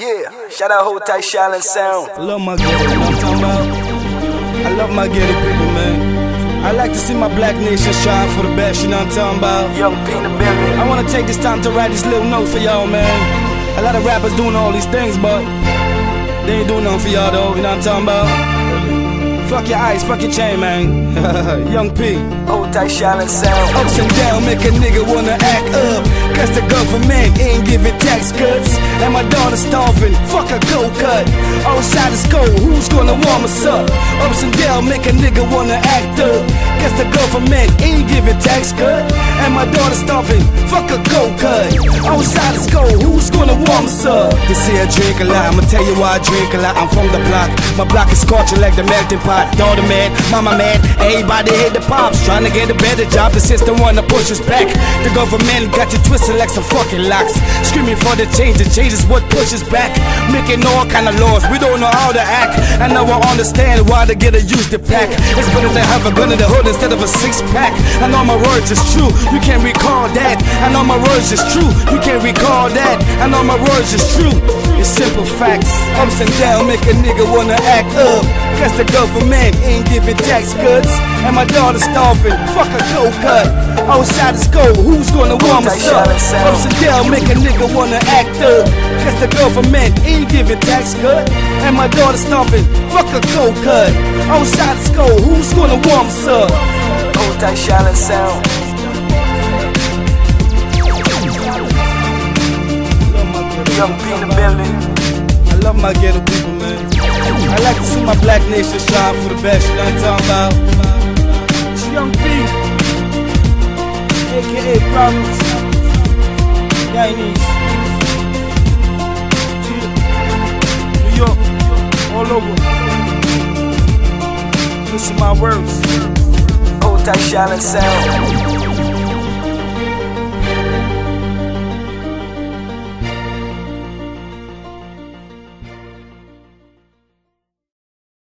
Yeah, shout out Hold Tight Shaolin Sound. I love my ghetto, you know what I'm talking about? I love my ghetto people, man. I like to see my black nation shine for the best, you know what I'm talking about? Young P in the building. I wanna take this time to write this little note for y'all, man. A lot of rappers doing all these things, but they ain't doing nothing for y'all though, you know what I'm talking about? Fuck your ice, fuck your chain, man. Young P. Hold Tight Shaolin Sound. Ups and down make a nigga wanna act up, cause the government ain't giving tax cuts. And my daughter starving, fuck a go-cut. Outside is cold, who's gonna warm us up? Ups and down make a nigga wanna act up, cause the government ain't giving tax cut. And my daughter starving, fuck a go-cut. Outside is cold, who's gonna warm us up? You see I drink a lot, I'ma tell you why I drink a lot. I'm from the block, my block is scorching like the melting pot. Daughter mad, mama mad, everybody hit the pops, trying to get a better job, the system wanna push us back. The government got you twisted like some fucking locks, screaming for the change is what pushes back. Making all kind of laws, we don't know how to act. And now I understand why they get a use the pack. It's better to have a gun in the hood instead of a six-pack. I know my words is true, you can't recall that. I know my words is true, you can't recall that. I know my words is true, it's simple facts. Ups and down make a nigga wanna act up, cause the government ain't giving tax cuts. And my daughter's starving, fuck a go-cut. Outside is cold, who's gonna warm us up? Ups and down make a nigga wanna act up, cause the government ain't giving tax cut. And my daughter's starving, fuck a go-cut. Outside is cold, who's gonna warm us up? Hold Tight Shaolin Sound. Young P in the building. I love my ghetto people, man. I like to see my black nation shine for the best, you know what I'm talking about? It's Young P, aka Problems, Guyanese, New York, all over. Listen to my words. Hold Tight Shaolin Sound.